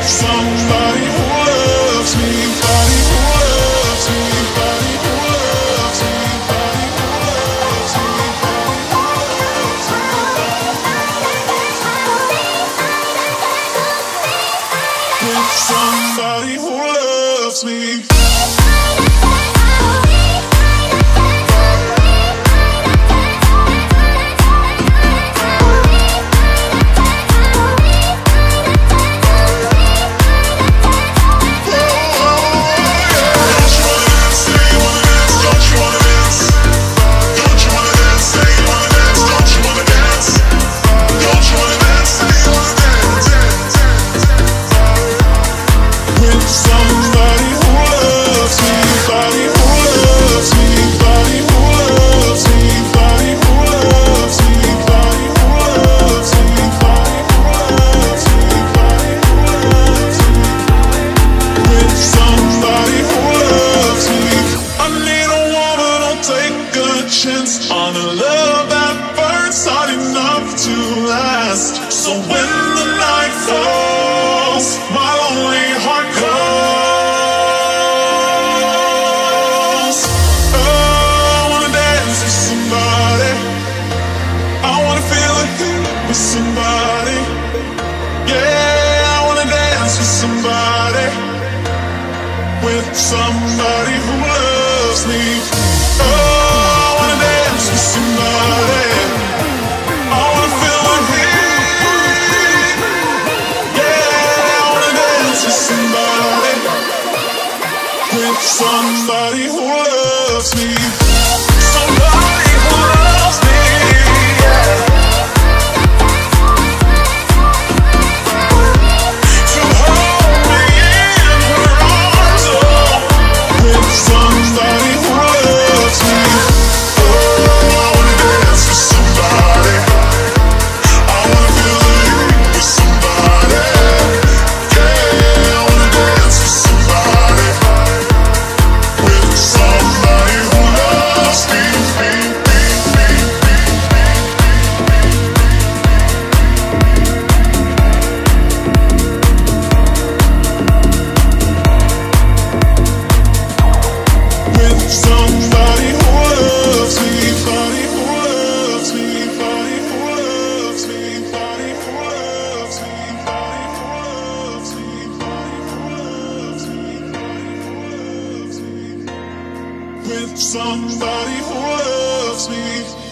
somebody who loves me, body who loves me, body who loves me, body who loves me, body who loves me. With somebody who loves me. On a love that burns hot enough to last. So when the night falls, my lonely heart calls. Oh, I wanna dance with somebody. I wanna feel the heat with somebody. Yeah, I wanna dance with somebody. With somebody who loves me. Oh, somebody, I wanna feel the heat. Yeah, I wanna dance with somebody. With somebody who loves me. Somebody who loves me. Yeah. To hold me in her arms. Oh, with somebody who loves me. With somebody who loves me.